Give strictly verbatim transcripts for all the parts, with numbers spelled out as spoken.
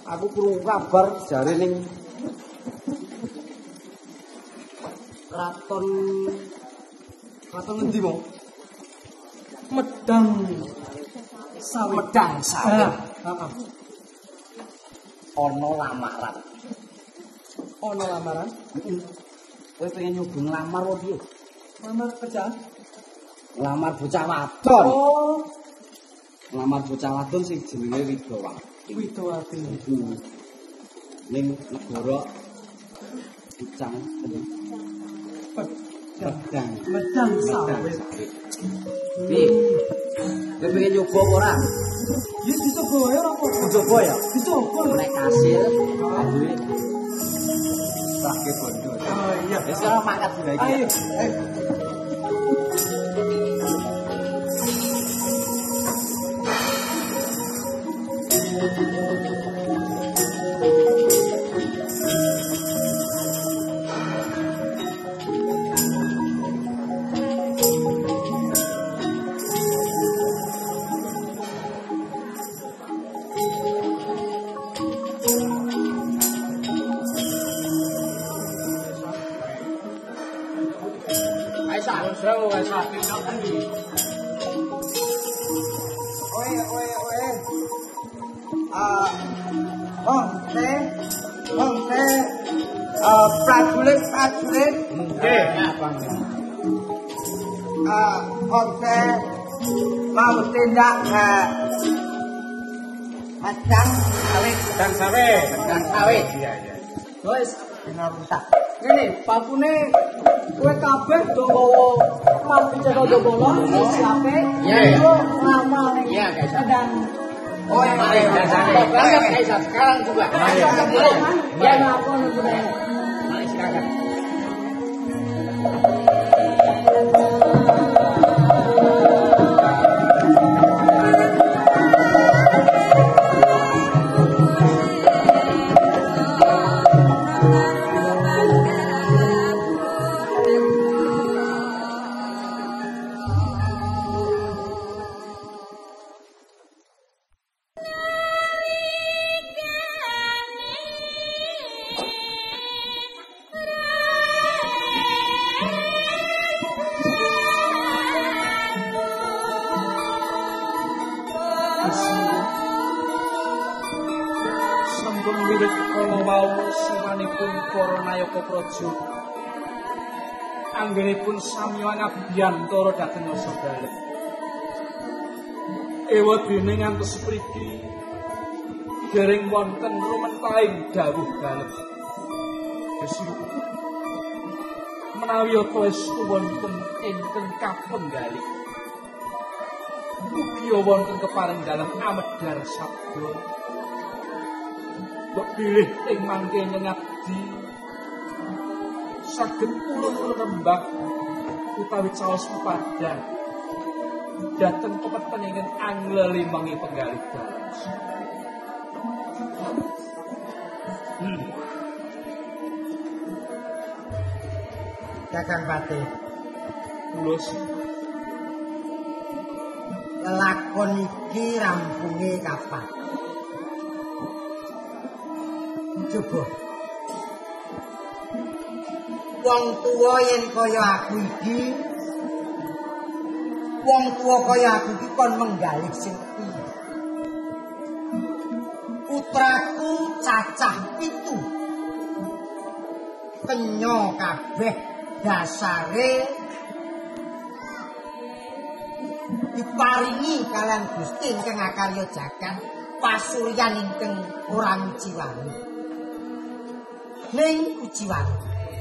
Aku krungu kabar jare ning Kraton Kraton ngendi mau? Medang sawit. Medang sawit. Heeh. Ana lamaran. Ana lamaran? Heeh. Kowe pengen nyoba nglamar apa piye? Lamar kerjaan? Lamar bocah wadon. Oh, Lamar bocah wadon sing jenenge Widowati. Widowati. Hmm. Ning negara Ucang. Medang. Medang sawit. Piye? Kowe pengen nyoba apa ora? Ya dicoba wae ora apa-apa. Dicoba ya? Dicoba. Nek kasil, duwe Sake bondo. Oh iya. Wis ora mangkat lagi. Ayo, ayo. Oe, oe, oe. Ah, Hong Se, Hong Se, ah, prajurit, prajurit. Nggih, Ah, Hong Se, mau tindak ke Medang sawit. Medang sawit, medang sawit. Iya, iya. Wes, Benar rusak. ngene, bakune kowe kabeh do nggawa lampu Jagabala siape? Iya, iya. Lama ning Iya, guys. Medang. Oh, mari dasane. Berangkat Kaisar sekarang juga. Mari. Ya, aku nungguin. Mari sekarang. Sampun wiwit kala wau samanipun para nayaka praja anggenipun samiya ngabiyantara dhateng Nasabala. Ewa dene ngantos mriki dereng wonten rumentahing dawuh dalem. Gusti menawi estu wonten ingkang kapenggalih ugi wonten keparing dalem amedhar sabda mbok pilih ing mangkene ngabdi saged ulun rembag utawi caos pepadang dhateng kepentingan anglelimangi penggalih dalem. Hmm. Kakang Patih, Ulus lelakon iki rampunge kapan? Coba. Wong tuwa yen kaya aku iki, wong tuwa kaya aku iki kon menggalih sing piye? Putraku cacah pitu. Kenya kabeh dasare diparingi kalian Gusti ingkang akarya jagat pasuryan ingkang ora mujiwani ning kujiwani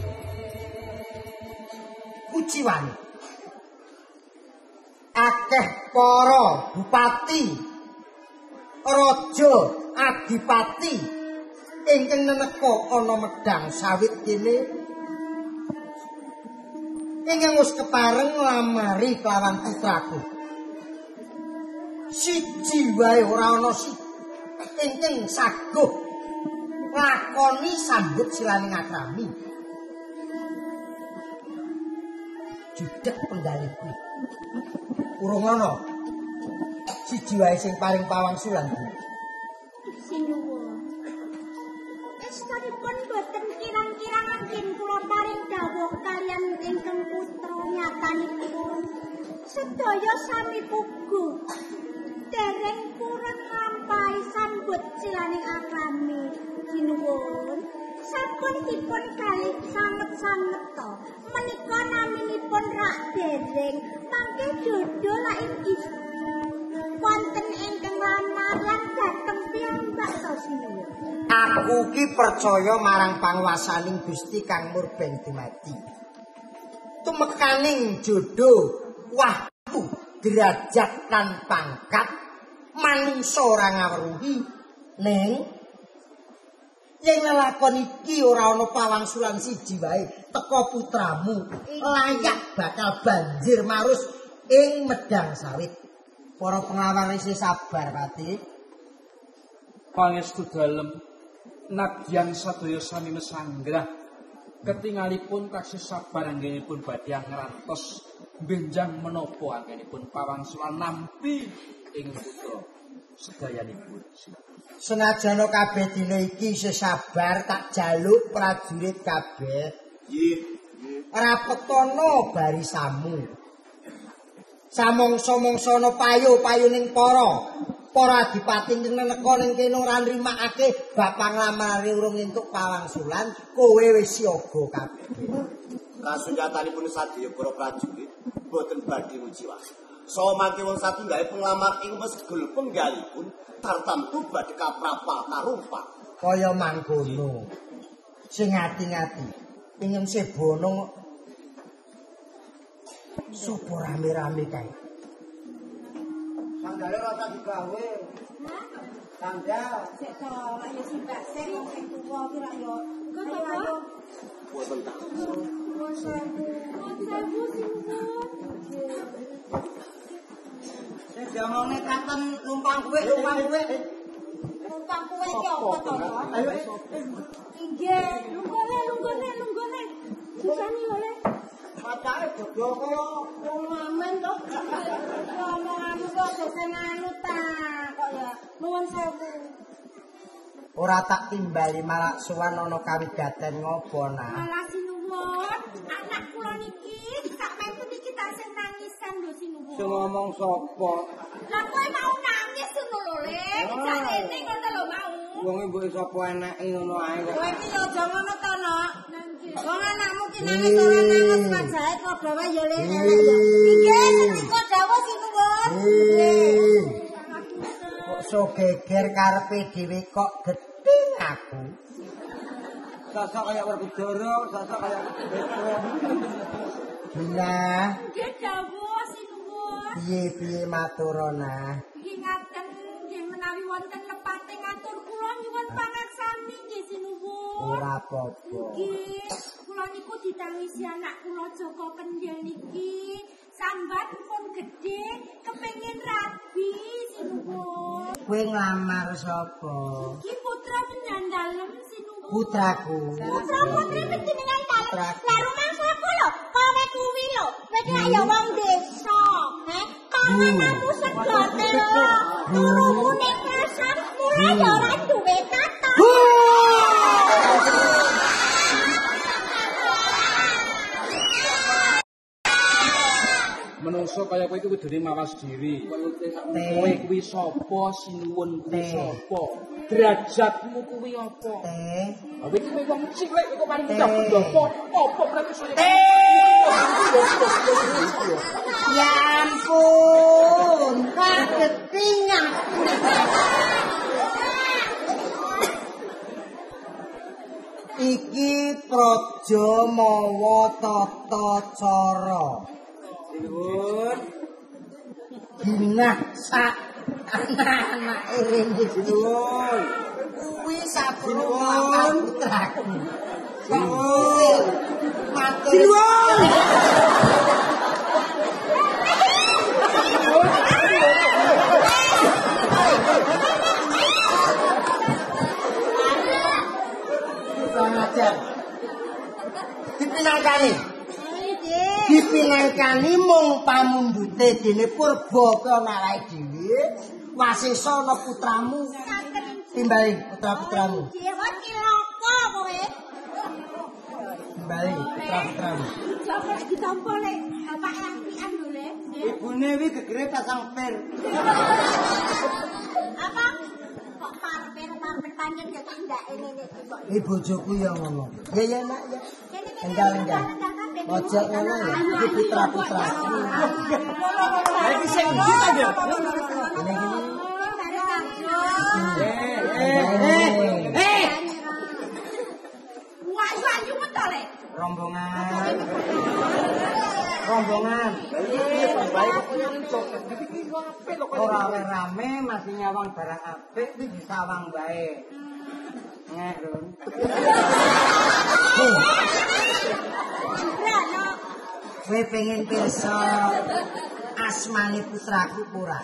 kujiwani akeh para bupati raja adipati ingkang neneka ana Medang sawit kene ingkang wis kepareng nglamari kelawan putraku. Siji wae ora ana siji ingkang saguh lakoni sambut silaning akrami. Judek penggaliku. Urung ana siji wae sing paling pawangsulan. Sinuwun. pun boten kirang-kirang angin kula paring dawuh kalian ingkang putra nyatanipun. Sedaya sami puguh. Dereng purun nglampahi sambut silaning akrami. Sinuwun. Sampun dipun kalih sanget-sanget to. Menika naminipun rak dereng. Mangke dodo lak ing wonten ingkang lamar lan dateng piyambak to sinuwun. Aku ki percaya marang panguwasaning Gusti Kang Murben dumadi. Tumekaning jodoh, waktu, derajat lan pangkat manungsa ora ngawruhi ning yen lakon iki ora ana pawangsulan siji wae teka putramu layak bakal banjir marus ing medang sawit. Para pengawal isih sabar, Pati. Pangestu dalem nadyan sadaya sami mesanggrah ketingalipun taksih sabar anggenipun badhe ngrantos benjang menapa anggenipun pawangsulan nampi ing putra sedayanipun. Senajan kabeh dina iki isih sabar tak jaluk prajurit kabeh. Nggih, nggih. Rapetono barisamu. Samongso-mongsana payu-payuning para para adipati neneka ning kene ora nrimakake bab panglamare urung entuk pawangsulan, kowe wis siaga kabeh. Kasunyatanipun sadaya para prajurit boten badhe ujiwas. Saha mangke wong satunggal penglamar ing mesgul penggalipun tartamtu badhe kaprapa karumpak. Kaya mangkono. Sing ati-ati, pengin sebono supo rame-rame kae. Sandale rasa digawe. Hah? Sandal. Sik to, lak yo simbak sing wong sing tuwa ki lak yo. Kok apa? Boten tak. Nuwun sewu. Nuwun sewu sinuwun. Sing diomongne katon numpang kowe, numpang kowe. Numpang kowe iki apa to? Ayo. Inggih, lunggone, lunggone, lunggone. Sisane oleh. Matane bodho kaya Wong amen to. Ya omonganmu kok aja sing anu ta, kok ya. Nuwun sewu. Ora tak timbali malah suwan ana kawigaten ngopo nah. Malah sinuwun, anak kula niki sak mentut iki tak sing nangisan lho sinuwun. sing ngomong sapa? Lah kowe mau nangis ngono lho, Le. Sakjane ngono lho mau. Wong mbok sapa enake ngono ae kok. Kowe iki yo aja ngono to, Nok. Wong anakmu ki nangis ora nangis majahe padha wae ya, Le. Inggih, senika dawuh sinuwun. Eh. Kok so geger karepe dhewe kok geting aku. Sosok kaya Werkudara, sosok kaya Bila Nggih dawuh sinuwun. piye-piye maturana. Nggih ngaten nggih menawi wonten lepate ngatur kula nyuwun pangaksami nggih sinuwun. Ora apa-apa. Nggih, kula niku ditangisi anak kula Joko Kendhel niki. Sambat pun gedhe, kepengin rabi sinuwun. Kowe nglamar sapa? Iki putra penyandalem sinuwun. Putraku. Putra putri penjenengan dalem. Putraku. Lah rumangsaku lho, kowe kuwi lho. Kowe ki ya wong desa, heh. Kangenamu sedote lho. Turumu ning pasar, mula ya ora duwe tata. Menungso kaya kowe iki kudune mawas diri. Kowe kuwi sapa, sinuwun kuwi sapa? Derajatmu kuwi apa? Teh. Kowe iki wong cilik kok mari nyambut apa? Apa berarti sulit? Ya ampun, kageting aku. Iki praja mawa tata cara. Sinuwun. Ginah sak anak-anak rene Sinuwun. kuwi sabrung lawan putraku. Sinuwun. Matur suwun. Ajar. Dipinangkani. Dipinangkani mung pamundhute dene Purba kana awake dhewe. Wasesa ana putramu. Timbali putra-putramu. Nggih, kok cilaka kowe. Kembali putra-putramu. Coba ditampa le, bapak lampian lho le. Ibune wi gegere pasang pir. Apa? Kok parpir-parpir panjang ya tak ndak ngene iki kok. Iki bojoku ya ngono. Ya ya nak ya. Enggal-enggal. Ojo ngono ya. Iki putra-putraku. Iki sing ndi ta ya? Eh eh eh. Wah-wah nyuwun to le. Rombongan. Rombongan. Ora rame masih nyawang barang apik iki disawang wae. Ngek, Ron. Kowe pengen pirsa asmane putraku ora?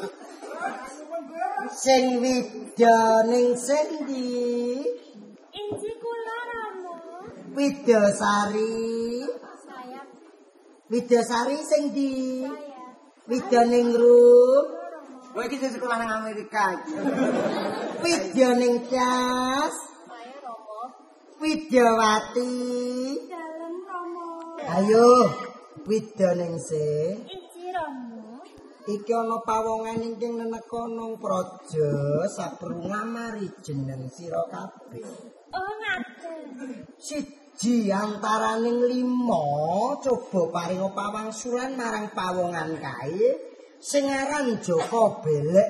Sing widya ning sendi? Inji kula Rama. Widyasari. Saya Widyasari sing ndi? saya. Widya ning Rum. Kowe iki sing sekolah nang Amerika iki. Widya ning Cas. Saya Rama. Widyawati. Dalem Rama. Ayo, Widya ning sing. Inji Rama. Iki ana pawongan ingkang nenekono praja saprunga mari jeneng sira kabeh. Oh ngaten. Siji antaraning lima coba paring pawangsulan marang pawongan kae sing aran Joko Belek.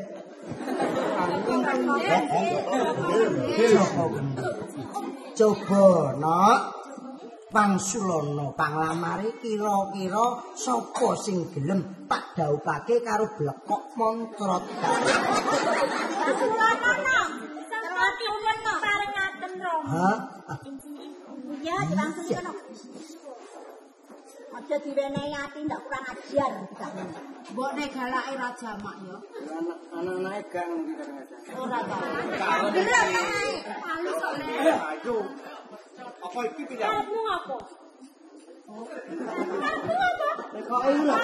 Coba nak pangsulana panglamare kira-kira sapa sing gelem tak dhawuhake karo blekok montrot. Sampurana. Sampurna paring ngaten Rama. Hah? Ya, langsung kono. Aja diwenehi ati ndak kurang ajar. Mbok nek galake ra jamak ya. Anak-anake gang iki kadang-kadang. Ora ta. Delok ae. Halus kok le. Ayo. Apa iki pindah? Karepmu ngopo? Kok iki lho.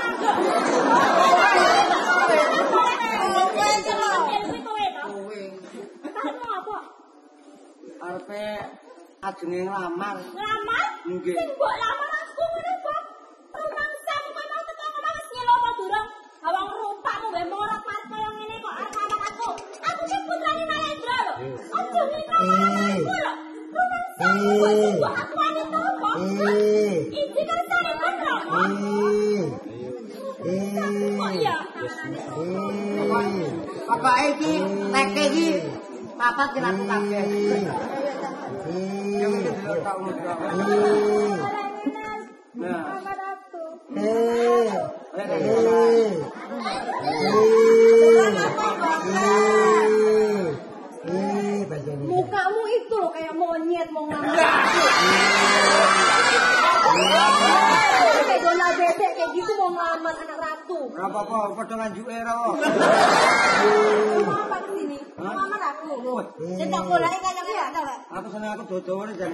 Arepe ajenge nglamar. Lamar? Nggih. Sing mbok lamar aku ngono kok. Rumangsa kono teko kono wis nyelopo durung. Awang rumpakmu wae morat mas koyo ngene kok arep lamar aku. Aku ki putrane Narendra lho. Ojo ngene aku lho. Rumangsa kok aku ane to kok. Eh. Iki kan sare kono. Eh. Kok ya? Eh. Bapake iki teke iki papat dilaku kabeh. Mukamu itu loh kayak monyet mau ngambil. Kayak Donald bebek kayak gitu mau ngelamar anak ratu. Ora apa-apa, padha nganjuke ra. Mau apa kesini? Mau ngelamar aku. Cetak bolanya kayak gitu ada nggak? Aku seneng aku dodowane jan.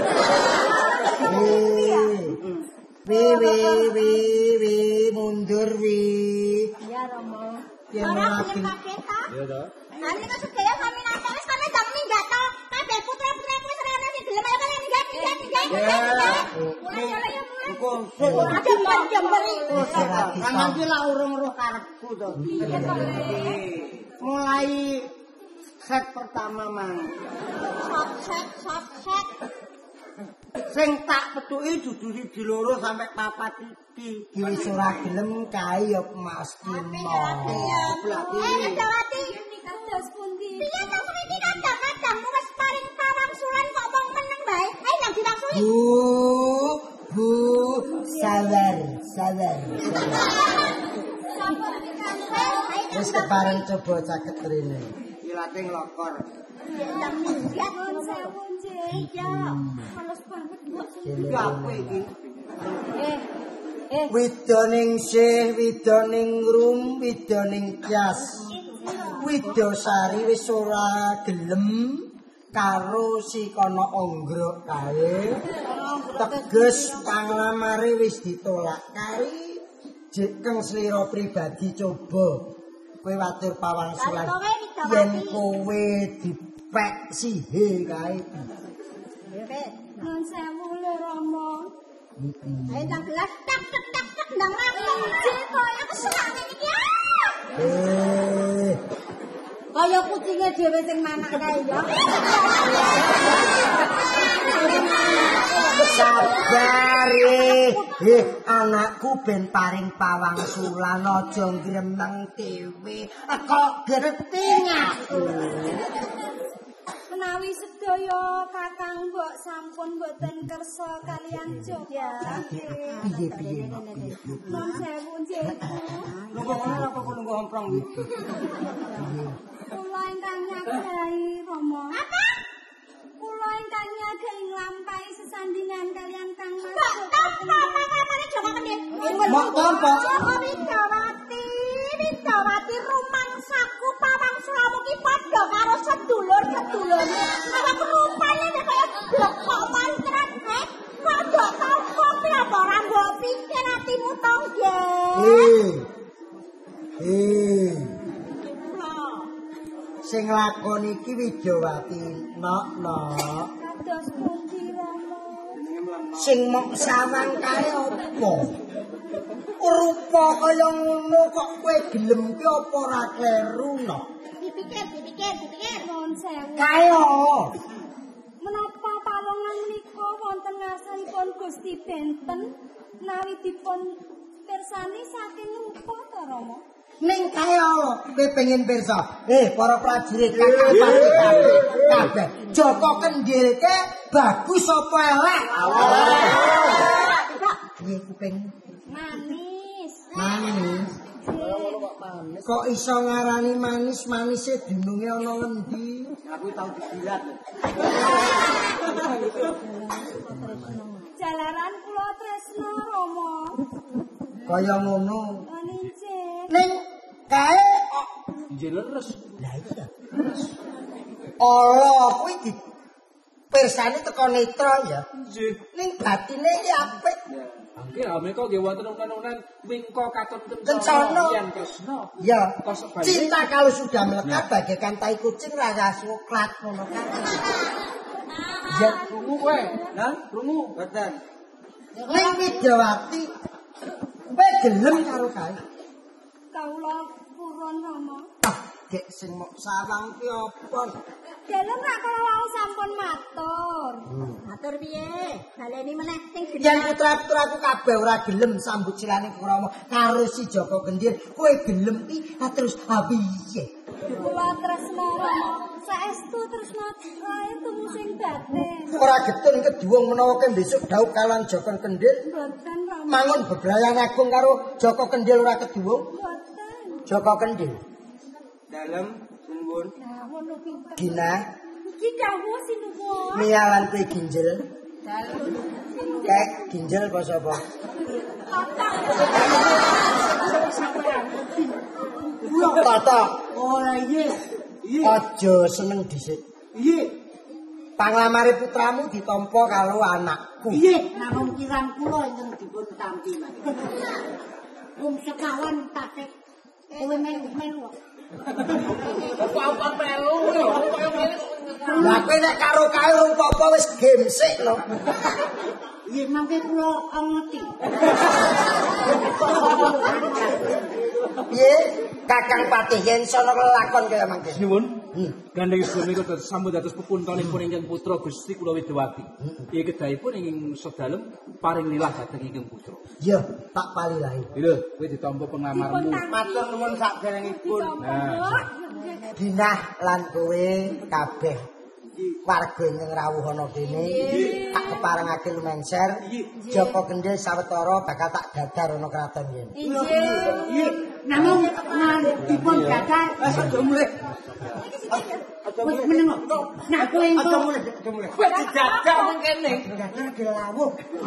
Iya. Wi wi wi wi mundur wi. Iya Romo. Ya, Orang maafin. punya paketa. Iya toh. Nanti kan sedaya kami nanti wis kami jam minggat to. Kabeh putra-putra wis rene sing gelem ayo kalian minggat minggat minggat minggat. Mulai ya ya mulai. Iku Ada jember iki. Kan iki lak urung roh karepku to. Iya to. Mulai set pertama mang. Shot set shot set. Sing tak petuki dudu siji loro sampe papat iki. Iki wis ora gelem kae ya Mas Timo. Eh Dawati. Kados pundi? Piye to iki kadang-kadang wis paring pawangsulan kok wong meneng bae. Ayo nang diwangsuli. Bu, bu, sabar, sabar. Wis kepareng coba caket rene. Ilate nglokor. Ya pun sewu iya. Halus banget kok. Gawe iki. Eh, eh. Widoning sih, widoning rum, widoning jas. Widyasari wis ora gelem karo si kono onggrok kae. Teges panglamare wis ditolak kari. Jekeng slira pribadi coba kowe watur pawangsulan yen kowe dipek sihe kae. Nun sewu lho Rama. Ayo nang gelas tak tak tak tak ndang rampung kaya keselak ngene iki. Eh, Kaya kucinge dhewe sing manak kae ya. sabar eh. Eh, anakku ben paring pawangsulan aja gremeng dhewe. Kok gerting aku. Menawi sedaya kakang mbok sampun boten kersa kalian Joko. Piye-piye. Nun sewu nggih. Nunggu ngono apa kok nunggu homprong iki? Kula ingkang nyadai Rama. Apa? Kula ingkang nyadai nglampahi sesandingan kalian Kang Mas. Kok tampa pamane Joko Kendhit. Mak tampa. Joko Widawati, Widawati rumangsaku pawangsulmu ki padha karo sedulur-sedulurmu. Apa rupane nek kaya blok kok mantrat, eh? Padha tampa ki apa ora mbok pikir atimu to nggih. Eh. Eh. Sing lakon iki Widawati nok nok. Kados pundi Rama? Sing mok sawang kae apa? Rupa kaya ngono kok kowe gelem ki apa ora kleru nok? Dipikir, dipikir, dipikir. Nun sewu. Kae Menapa pawongan menika wonten ngarsanipun Gusti Benten nawi dipun pirsani saking rupa to Rama? ning kae kowe pengen pirsa. Eh, para prajurit kakang pati kabeh. Kabeh. Joko Kendhil ke bagus apa elek? Piye kuping? Manis. Manis. Kok iso ngarani manis? Manise dununge ana endi? Aku tau dijilat. Jalaran kula tresna Rama. Kaya ngono. Aninjih. Ning kae Nggih leres. Lah iya. Allah kuwi di persane teko netra ya. Nggih. Ning batine iki apik. Nggih, ameka nggih wonten unen-unen wingko katon Kencana. yen tresna. Ya. Kosok bayi. Cinta kalau sudah melekat bagaikan tai kucing rasa suklat ngono kan. Ya krungu kowe. Lah, krungu. Boten. Ning Widawati kowe gelem karo kae. Kawula purun Rama. Ah, gek sing mok sawang ki apa? Gelem rak kala wau sampun matur. Matur piye? Baleni meneh sing Yen putra-putraku kabeh ora gelem sambut silane Rama karo si Joko Kendhil, kowe gelem ki ah, terus ha piye? kula tresna Rama. Saestu tresna kae temu sing batin. Ora getun keduwung menawa ke besok daup kalan Joko Kendhil. Boten Rama. Mangun bebrayan agung karo Joko Kendhil ora keduwung. Boten. Joko Kendhil. Dalem sumbun. Nah, ngono pinter. Gina, Iki dawuh sinuwun. mialan kowe ginjel. Kek ginjel apa sapa? Tata. Ora iya. Iya. Aja seneng dhisik. Iya. Panglamare putramu ditampa karo anakku. Iya, namung kirang kula ingkang dipun tampi. Wong sekawan tatek. Kowe melu-melu. Apa melu lho, kaya melu. Lah kowe nek karo kae wong apa wis gemsik lho. Iya, mangke kula ngerti. Piye? Kakang Patih yen sono kelakon kaya mangke. Nuwun. Hmm. Gandeng sedaya menika sambut dados pepuntonipun ingkang putra Gusti kula Widawati. Iki kedahipun ing sedalem paring nilah dhateng ingkang putra. Ya, tak palilahi. Lho, kowe ditampa pengamarmu. Matur nuwun sakderengipun. Nah, Dinah lan kowe kabeh warga ing rawuh ana kene tak keparengake lumenser Joko Kendhil sawetara bakal tak dadar ana kraton yen. Iya, namung dipun dadar. Aja mulih. Wis meneng. Nah, kowe engko aja mulih, aja mulih. kowe dijajak nang kene. Dadar dilawuh.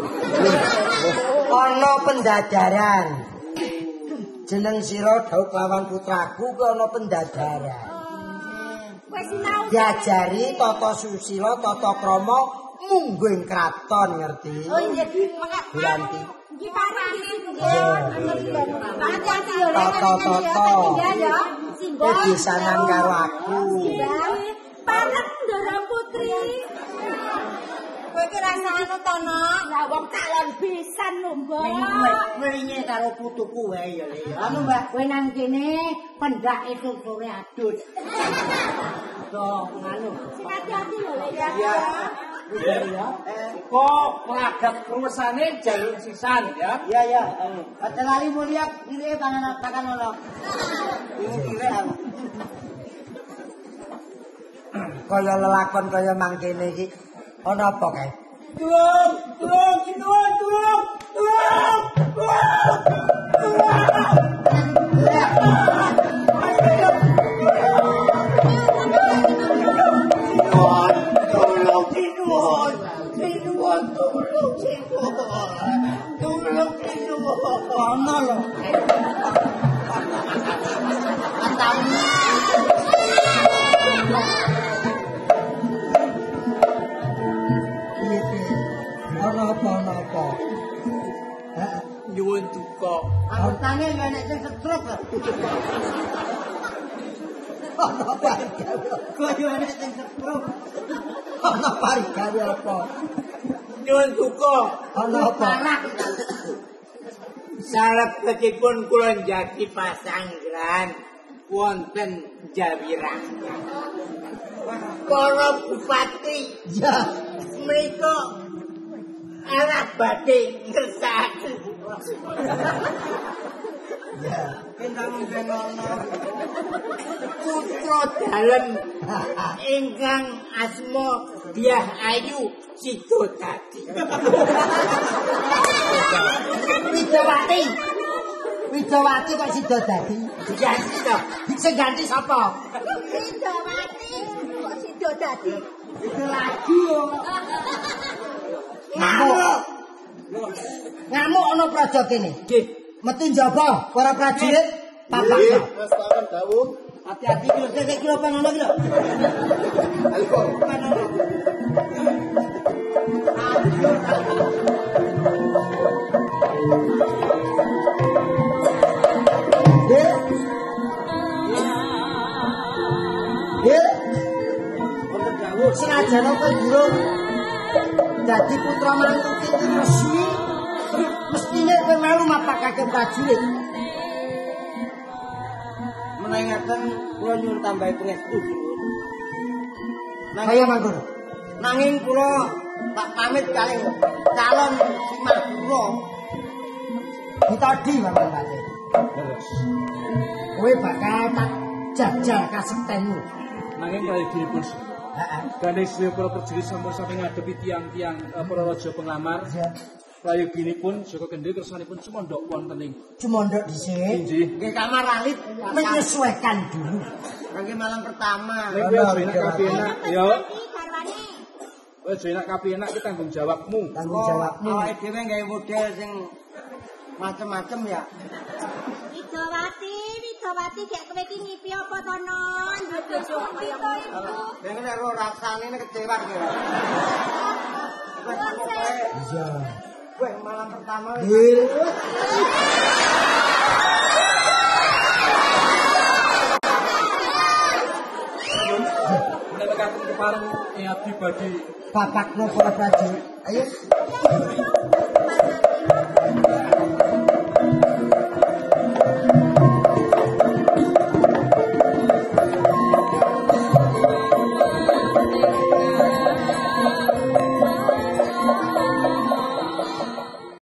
Ana pendadaran. Jeneng sira Daud lawan putraku ku ana pendadaran. Wis sinau. Diajari tata susila, tata krama munggo ing kraton ngerti. Oh nggih, mengko Buranti. iki parani nggih. Hati-hati yo. Toto-toto. Ya, simbol. Kowe pisanan karo aku. Panen Ndara Putri. Kowe ki rasane to, Nok? Lah wong calon pisan lho, Mbak. Meringe karo putuku wae ya, Le. Anu, Mbak, kowe nang kene pendake susure adus. Tuh, nganu. Sing hati-hati lho, Le. Iya. Ya. Kok pelagap rumesane jalur sisan ya. Iya, iya. Kata lali mulia kire tangan tangan ono. Ini kire apa? Kaya lelakon kaya mangkene iki. Ana apa kae? Tulung, tulung, tulung, tulung, tulung, Tolong tinuan, tinuan, tolong tinuan, tolong tinuan. Ana lho. Ana apa ana apa? Nyuwun duka. Anggotane ya nek sing stroke lho. Ana apa? Koyo nek sing stroke. Ana parigane apa? Nyuwun duka. Ana apa? Salebetipun kula njagi pasanggrahan wonten Jawirah. Para bupati Ya, menika arah badhe ngersakaken ya. Kendang benono. putra dalem ingkang asma Diah Ayu Sidodadi. Widowati. Widowati kok sida dadi. Ganti to. Sing ganti sapa? Sidowati kok Sidodadi. Itu lagi yo. Ngamuk. Ngamuk ana praja kene. Nggih. Metu njaba para prajurit papak. Wis takon dawuh. Hati-hati kilo sik kilo panono kilo. Panono. Nggih. Nggih. Senajan apa durung dadi putra mantu iki resmi, mestine kowe melu mapakake prajurit. Menangaken kula nyuwun tambahi pangestu. Kaya mangkono. Nanging kula tak pamit kalih calon Simadura. Ditodi Mamang Pati. Kowe bakal tak jajal kasektenmu. Nanging kaya dipun Heeh. Gandeng sedaya para prajurit sampun sampe ngadepi tiang-tiang eh, para raja penglamar. Ya. Prayoginipun Joko Gende kersanipun cumondhok wonten ing Cumondhok dhisik. Nggih. Nggih kamar alit Menyesuaikan dulu. kangge malam pertama. Nek kowe aja enak kabeh enak ya. Iki garwane. Kowe aja enak kabeh enak iki tanggung jawabmu. Tanggung jawabmu. Awake dhewe gawe model sing macem-macem ya. Widowati, Widowati gek kowe iki ngipi apa to, Non? Bojo kaya ngono. Dene nek ora rasane nek kecewa kira. Iya. Kowe malam pertama wis Nggih. Nek kapan kepareng eh abdi badhe Papakno para prajurit. Ayo.